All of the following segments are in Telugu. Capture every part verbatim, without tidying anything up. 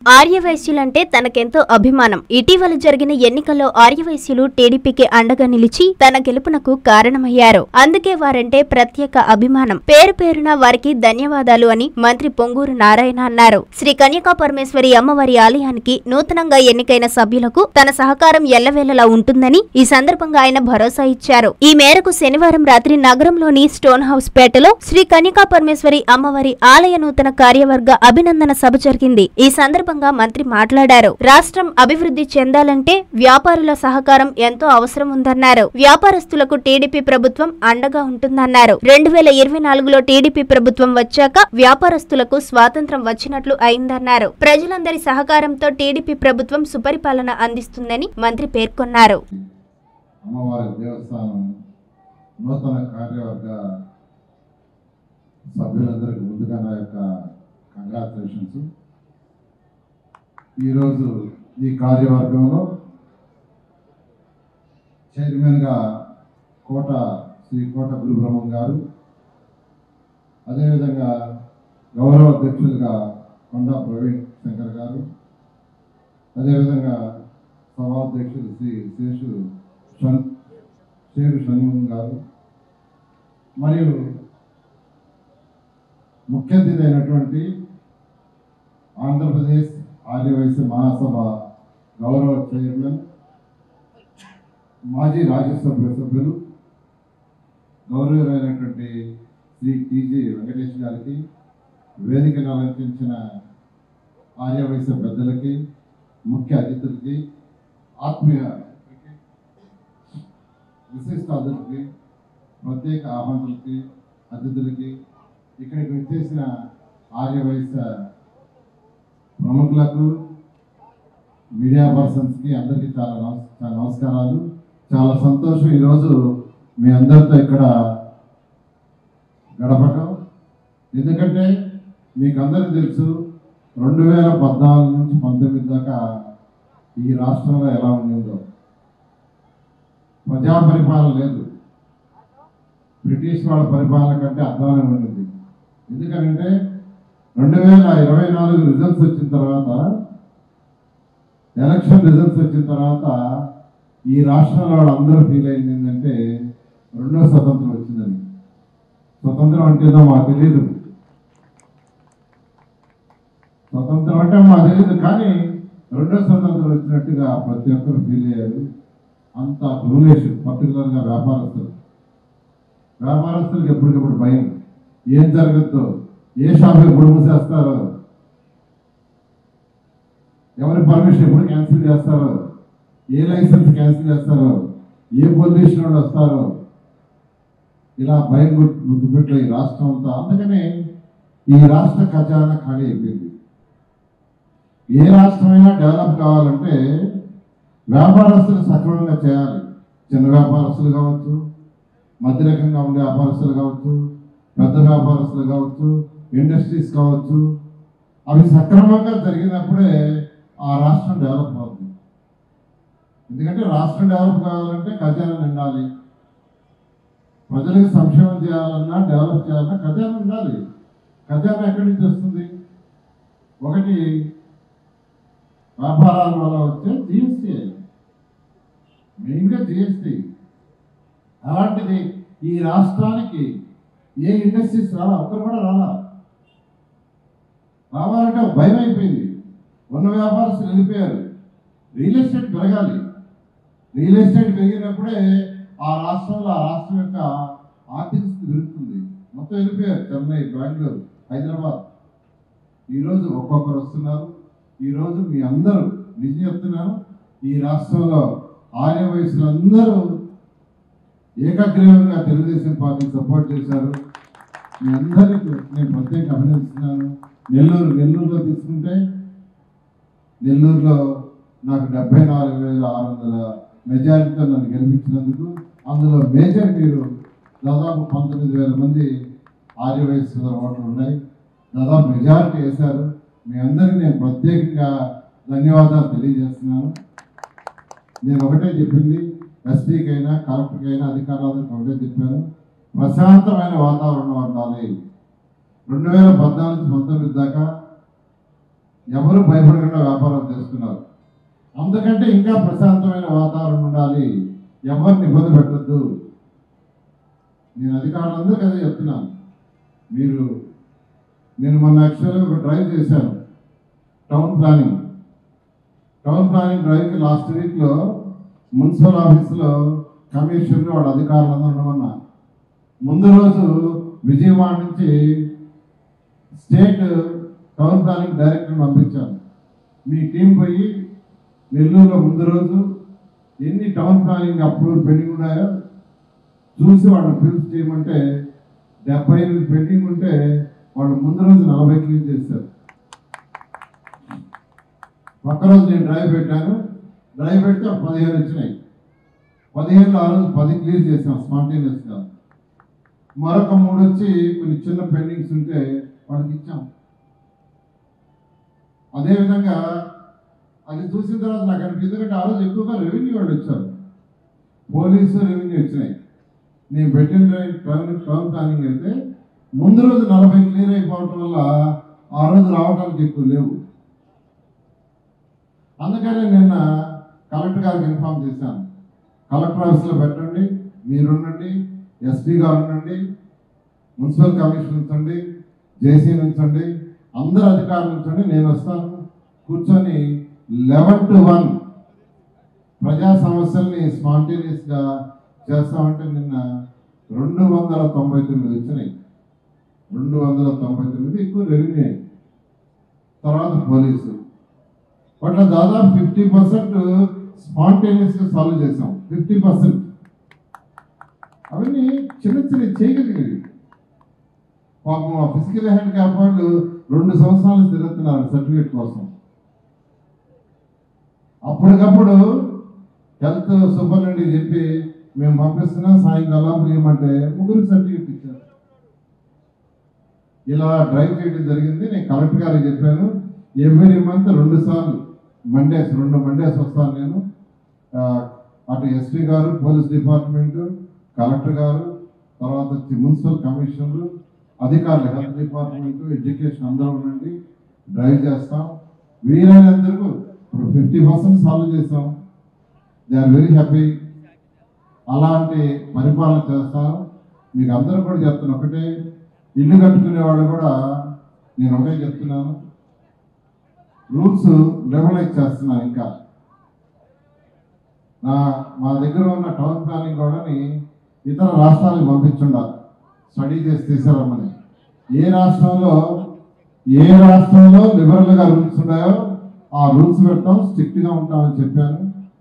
ఆర్యవైశ్యులంటే తనకెంతో అభిమానం. ఇటీవల జరిగిన ఎన్నికల్లో ఆర్యవైశ్యులు టీడీపీకి అండగా నిలిచి తన గెలుపునకు కారణమయ్యారు. అందుకే వారంటే ప్రత్యేక అభిమానం. పేరు పేరున వారికి ధన్యవాదాలు అని మంత్రి పొంగూరు నారాయణ అన్నారు. శ్రీ కన్యకా పరమేశ్వరి అమ్మవారి ఆలయానికి నూతనంగా ఎన్నికైన సభ్యులకు తన సహకారం ఎల్లవేళలా ఉంటుందని ఈ సందర్భంగా ఆయన భరోసా ఇచ్చారు. ఈ మేరకు శనివారం రాత్రి నగరంలోని స్టోన్ హౌస్ పేటలో శ్రీ కన్యకా పరమేశ్వరి అమ్మవారి ఆలయ నూతన కార్యవర్గ అభినందన సభ జరిగింది. ఈ సందర్భంగా మంత్రి మాట్లాడారు. రాష్ట్రం అభివృద్ధి చెందాలంటే వ్యాపారుల సహకారం ఎంతో అవసరం ఉందన్నారు. వ్యాపారస్తులకు టీడీపీ ప్రభుత్వం అండగా ఉంటుందన్నారు. రెండు వేల ఇరవై నాలుగులో టీడీపీ ప్రభుత్వం వచ్చాక వ్యాపారస్తులకు స్వాతంత్రం వచ్చినట్లు అయిందన్నారు. ప్రజలందరి సహకారంతో టీడీపీ ప్రభుత్వం సుపరిపాలన అందిస్తుందని మంత్రి పేర్కొన్నారు. ఈరోజు ఈ కార్యవర్గంలో చైర్మన్గా కోట శ్రీ కోట గురుబ్రహ్మం గారు, అదేవిధంగా గౌరవ అధ్యక్షులుగా కొండా ప్రవీణ్ శంకర్ గారు, అదేవిధంగా సభాధ్యక్షులు శ్రీ శేషు శేరు షణ్ముఖం గారు, మరియు ముఖ్య అతిథి అయినటువంటి ఆంధ్రప్రదేశ్ ఆర్యవైశ్య మహాసభ గౌరవ చైర్మన్, మాజీ రాజ్యసభ సభ్యులు గౌరవమైనటువంటి శ్రీ టీజీ వెంకటేష్ గారికి, వేదికను అలంకరించిన ఆర్యవైశ్య పెద్దలకి, ముఖ్య అతిథులకి, ఆత్మీయ విశిష్ట అతిథులకి, ప్రత్యేక ఆహ్వానులకి, అతిథులకి, ఇక్కడికి వచ్చేసిన ఆర్యవైశ్య ప్రముఖులకు, మీడియా పర్సన్స్కి అందరికీ చాలా చాలా నమస్కారాలు. చాలా సంతోషం ఈరోజు మీ అందరితో ఇక్కడ గడపటం. ఎందుకంటే మీకు అందరికీ తెలుసు, రెండు వేల పద్నాలుగు నుంచి పంతొమ్మిది దాకా ఈ రాష్ట్రంలో ఎలా ఉండిందో. ప్రజా పరిపాలన లేదు, బ్రిటిష్ వాళ్ళ పరిపాలన కంటే అర్థంగా ఉండింది. ఎందుకంటే రెండు వేల ఇరవై నాలుగు రిజల్ట్స్ వచ్చిన తర్వాత, ఎలక్షన్ రిజల్ట్స్ వచ్చిన తర్వాత ఈ రాష్ట్రంలో వాళ్ళందరూ ఫీల్ అయింది ఏంటంటే రెండో స్వతంత్రం వచ్చిందని. స్వతంత్రం అంటేదో మాకు తెలియదు, స్వతంత్రం అంటే మాకు తెలియదు, కానీ రెండో స్వతంత్రం వచ్చినట్టుగా ప్రతి ఒక్కరు ఫీల్ అయ్యారు. అంత రూలేషన్, పర్టికులర్గా వ్యాపారస్తులు వ్యాపారస్తులకు ఎప్పటికప్పుడు భయం, ఏం జరగద్దో, ఏ షాప్ ఎప్పుడు మూసేస్తారో, ఎవరి పర్మిషన్ ఎప్పుడు క్యాన్సిల్ చేస్తారో, ఏ లైసెన్స్ క్యాన్సిల్ చేస్తారో, ఏ పొల్యూషన్ వాళ్ళు వస్తారో, ఇలా భయం గుర్తుపెట్టారు ఈ రాష్ట్రం అంతా. అందుకనే ఈ రాష్ట్ర ఖజానా ఖాళీ అయిపోయింది. ఏ రాష్ట్రమైనా డెవలప్ కావాలంటే వ్యాపారస్తులు సక్రమంగా చేయాలి. చిన్న వ్యాపారస్తులు కావచ్చు, మధ్య రకంగా ఉండే వ్యాపారస్తులు కావచ్చు, పెద్ద వ్యాపారస్తులు కావచ్చు, ఇండస్ట్రీస్ కావచ్చు, అవి సక్రమంగా జరిగినప్పుడే ఆ రాష్ట్రం డెవలప్ అవుతుంది. ఎందుకంటే రాష్ట్రం డెవలప్ కావాలంటే ఖజానా నిండాలి. ప్రజలకు సంక్షేమం చేయాలన్నా, డెవలప్ చేయాలన్నా ఖజానా ఉండాలి. ఖజానా ఎక్కడి నుంచి వస్తుంది? ఒకటి వ్యాపారాల వల్ల వచ్చే జిఎస్టీ, మెయిన్గా జిఎస్టీ. అలాంటిది ఈ రాష్ట్రానికి ఏ ఇండస్ట్రీస్ రాలా, ఒక్కరు కూడా రాలా. రావాలంటే భయం అయిపోయింది. ఉన్న వ్యాపారస్తులు వెళ్ళిపోయారు. రియల్ ఎస్టేట్ పెరగాలి. రియల్ ఎస్టేట్ పెరిగినప్పుడే ఆ రాష్ట్రంలో ఆ రాష్ట్రం యొక్క ఆర్థిక స్థితి పెరుగుతుంది. మొత్తం వెళ్ళిపోయారు. చెన్నై, బెంగళూరు, హైదరాబాద్. ఈరోజు ఒక్కొక్కరు వస్తున్నారు. ఈరోజు మీ అందరూ నిజం చెప్తున్నాను, ఈ రాష్ట్రంలో ఆర్యవైశ్యులందరూ ఏకగ్రీవంగా తెలుగుదేశం పార్టీ సపోర్ట్ చేశారు. మీ అందరికీ నేను ప్రత్యేక అభినందిస్తున్నాను. నెల్లూరు నెల్లూరులో తీసుకుంటే నెల్లూరులో నాకు డెబ్బై నాలుగు వేల ఆరు వందల మెజారిటీతో నన్ను గెలిపించినందుకు, అందులో మేజర్ మీరు దాదాపు పంతొమ్మిది వేల మంది ఆర్యవైశ్యుల ఓట్లు ఉన్నాయి. దాదాపు మెజారిటీ వేశారు. మీ అందరికీ నేను ప్రత్యేకంగా ధన్యవాదాలు తెలియజేస్తున్నాను. నేను ఒకటే చెప్పింది, ఎస్పీకైనా కలెక్టర్కైనా అధికారులకు ఒకటే చెప్పాను, ప్రశాంతమైన వాతావరణం ఉండాలి. రెండు వేల పద్నాలుగు పంతొమ్మిది దాకా ఎవరు భయపడకుండా వ్యాపారం చేస్తున్నారు. అందుకంటే ఇంకా ప్రశాంతమైన వాతావరణం ఉండాలి, ఎవరిని ఇబ్బంది పెట్టద్దు. నేను అధికారులందరికీ అదే చెప్తున్నాను. మీరు నేను మొన్న యాక్చువల్గా ఒక డ్రైవ్ చేశాను, టౌన్ ప్లానింగ్ టౌన్ ప్లానింగ్ డ్రైవ్కి లాస్ట్ వీక్లో మున్సిపల్ ఆఫీసులో కమిషనర్ వాళ్ళ అధికారులందరూ ఉండమన్నా. ముందు రోజు విజయవాడ నుంచి స్టేట్ టౌన్ ప్లానింగ్ డైరెక్టర్ని పంపించాను. మీ టీం పోయి నెల్లూరులో ముందు రోజు ఎన్ని టౌన్ ప్లానింగ్ అప్రూవల్ పెండింగ్ ఉన్నాయో చూసి వాళ్ళని ఫిల్స్ చేయమంటే డెబ్బై ఎనిమిది పెండింగ్ ఉంటే వాళ్ళు ముందు రోజు నలభై క్లీన్ చేశారు. ఒక్క రోజు నేను డ్రైవ్ పెట్టాను, డ్రైవ్ పెడితే పదిహేను వచ్చినాయి. పదిహేనులో ఆ రోజు పది క్లియర్ చేసాం స్పాంటేనియస్గా. మరొక మూడు వచ్చి కొన్ని చిన్న పెండింగ్స్ ఉంటే వాళ్ళకి ఇచ్చాం. అదేవిధంగా అది చూసిన తర్వాత నాకు అనిపించింది, ఎందుకంటే ఆ రోజు ఎక్కువగా రెవెన్యూ వాళ్ళు వచ్చారు, పోలీసు రెవెన్యూ వచ్చినాయి. నేను పెట్టిన టౌన్ టౌన్ ప్లానింగ్ అయితే ముందు రోజు నలభై క్లియర్ అయిపోవటం వల్ల ఆ రోజు రావడానికి ఎక్కువ లేవు. అందుకనే నిన్న కలెక్టర్ గారికి ఇన్ఫార్మ్ చేశాను, కలెక్టర్ ఆఫీస్లో పెట్టండి, మీరుండండి, ఎస్పీ గారు ఉండండి, మున్సిపల్ కమిషనర్ ఉంచండి, జేసీ ఉంచండి, అందరు అధికారులు ఉంచండి, నేను వస్తాను, కూర్చొని లెవెన్ టు వన్ ప్రజా సమస్యల్ని స్పాంటేనియస్గా చేస్తామంటే నిన్న రెండు వందల తొంభై తొమ్మిది వచ్చినాయి. రెండు వందల తొంభై తొమ్మిది ఎక్కువ రెవెన్యూ, తర్వాత పోలీసు. అట్లా దాదాపు ఫిఫ్టీ పర్సెంట్ స్పాంటేనియస్గా సాల్వ్ చేసాం. ఫిఫ్టీ పర్సెంట్ అవన్నీ చిన్న చిన్న చేయగలిగేవి. పాపం ఆ ఫిజికల్ హ్యాండిక్యాప్ వాళ్ళు రెండు సంవత్సరాలు తిరుగుతున్నారు సర్టిఫికేట్ కోసం. అప్పటికప్పుడు హెల్త్ సూపరింటెండెంట్ చెప్పి మేము పంపిస్తున్నాం, సాయంకాలం ఏమంటే ముగ్గురు సర్టిఫికేట్ ఇచ్చారు. ఇలా డ్రైవ్ చేయడం జరిగింది. నేను కలెక్టర్ గారికి చెప్పాను, ఎవ్రీ మంత్ రెండు సార్లు మండేస్ రెండు మండేస్ వస్తాను నేను. అటు ఎస్పీ గారు, పోలీస్ డిపార్ట్మెంట్, కలెక్టర్ గారు, తర్వాత వచ్చి మున్సిపల్ కమిషనర్, అధికారులు, హెల్త్ డిపార్ట్మెంట్, ఎడ్యుకేషన్ అందరూ ఉండండి, డ్రైవ్ చేస్తాం. వీలైనందుకు ఇప్పుడు ఫిఫ్టీ పర్సెంట్ సాల్వ్ చేస్తాం. They are very happy. అలాంటి పరిపాలన చేస్తాను. మీకు అందరూ కూడా చెప్తున్నాను ఒకటే, ఇల్లు కట్టుకునే వాళ్ళు కూడా నేను ఒకటే చెప్తున్నాను, రూల్స్ రెగ్యులైజ్ చేస్తున్నాను. ఇంకా నా మా దగ్గర ఉన్న టౌన్ ప్లానింగ్ కూడాని ఇతర రాష్ట్రాలకు పంపించుండాలి, స్టడీ చేసి తీసారమ్మని. ఏ రాష్ట్రంలో ఏ రాష్ట్రంలో లిబరల్గా రూల్స్ ఉన్నాయో ఆ రూల్స్ పెడతాం, స్ట్రిక్ట్గా ఉంటామని చెప్పాను.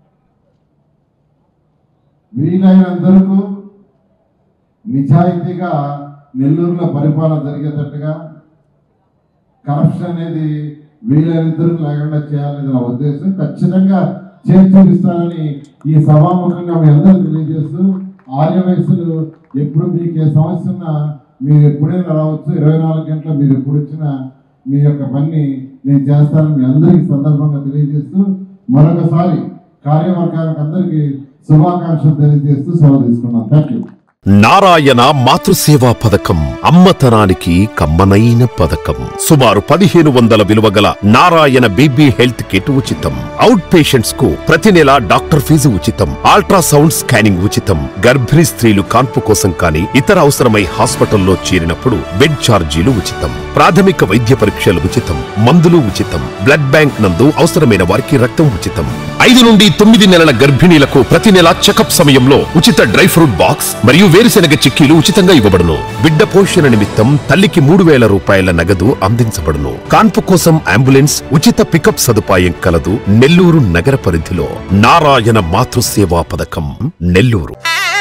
వీలైనంతవరకు నిజాయితీగా నెల్లూరులో పరిపాలన జరిగేటట్టుగా, కరప్షన్ అనేది వీలైనంతవరకు లేకుండా చేయాలనేది నా ఉద్దేశం. ఖచ్చితంగా చేసి చూపిస్తానని ఈ సభాముఖంగా మీ అందరూ తెలియజేస్తూ, ఆర్యవయస్సులు ఎప్పుడు మీకు ఏ సమస్య ఉన్నా మీరు ఎప్పుడైనా రావచ్చు, ఇరవై నాలుగు గంటల మీరు ఎప్పుడు వచ్చినా మీ యొక్క పని నేను చేస్తానని మీ అందరికీ సందర్భంగా తెలియజేస్తూ, మరొకసారి కార్యవర్గానికి అందరికీ శుభాకాంక్షలు తెలియజేస్తూ సెలవు తీసుకున్నాను. Thank you. నారాయణ మాతృసేవా పథకం అమ్మతనానికి కమ్మనైన పథకం. సుమారు పదిహేను వందల విలువ గల నారాయణ బేబీ హెల్త్ కిట్ ఉచితం. అవుట్ పేషెంట్స్ కు ప్రతి నెల డాక్టర్ ఫీజు ఉచితం. అల్ట్రాసౌండ్ స్కానింగ్ ఉచితం. గర్భిణీ స్త్రీలు కాన్పు కోసం కానీ ఇతర అవసరమై హాస్పిటల్లో చేరినప్పుడు బెడ్ ఛార్జీలు ఉచితం. ప్రాథమిక వైద్య పరీక్షలు ఉచితం. మందులు ఉచితం. బ్లడ్ బ్యాంక్ నందు అవసరమైన వారికి రక్తం ఉచితం. ఐదు నుండి తొమ్మిది నెలల గర్భిణీలకు ప్రతి నెల చెకప్ సమయంలో ఉచిత డ్రై ఫ్రూట్ బాక్స్ మరియు వేరుశెనగ చిక్కీలు ఉచితంగా ఇవ్వబడును. బిడ్డ పోషణ నిమిత్తం తల్లికి మూడు వేల రూపాయల నగదు అందించబడును. కాన్పు కోసం అంబులెన్స్ ఉచిత పికప్ సదుపాయం కలదు. నెల్లూరు నగర పరిధిలో నారాయణ మాతృసేవా పథకం, నెల్లూరు.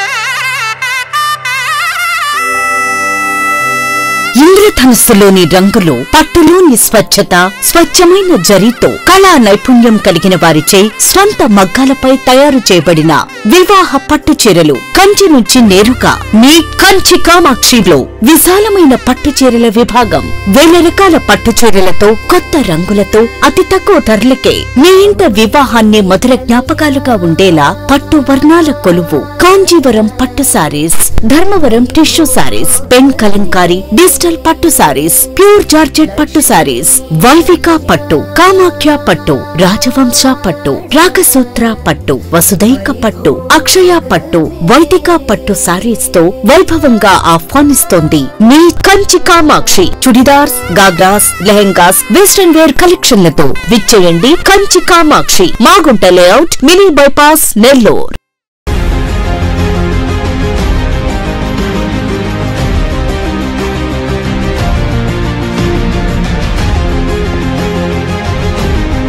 ఇంద్రధనుస్సులోని రంగులు, పట్టులోని స్వచ్ఛత, స్వచ్ఛమైన జరీతో కళా నైపుణ్యం కలిగిన వారిచే స్వంత మగ్గాలపై తయారు చేయబడిన వివాహ పట్టు చీరలు కంచి నుంచి నేరుగా మీ కంచి కామాక్షిలో విశాలమైన పట్టు చీరల విభాగం. వేల రకాల పట్టు చీరలతో, కొత్త రంగులతో, అతి తక్కువ ధరలకే మీ ఇంట వివాహాన్ని మధుర జ్ఞాపకాలుగా ఉండేలా పట్టు వర్ణాల కొలువు. కాంజీవరం పట్టు saris, Dharmavaram tissue saris, pen Kalamkari, digital textile పట్టు సారీస్, ప్యూర్ జార్జెట్ పట్టు సారీస్, వైవిక పట్టు, కామాఖ్య పట్టు, రాజవంశ పట్టు, రాగసూత్ర పట్టు, వసుదైక పట్టు, అక్షయ పట్టు, వైదిక పట్టు సారీస్ తో వైభవంగా ఆహ్వానిస్తోంది మీ కంచి కామాక్షి. చుడిదార్స్, గాగ్రాస్, లెహెంగాస్, వెస్టర్న్ వేర్ కలెక్షన్లతో విచ్చేయండి Kanchi Kamakshi, Magunta layout, mini bypass, Nellore.